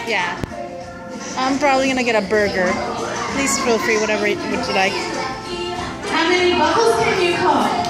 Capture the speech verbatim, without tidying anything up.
Yeah. I'm probably gonna get a burger. Please feel free, whatever would you like. How many bubbles can you cook?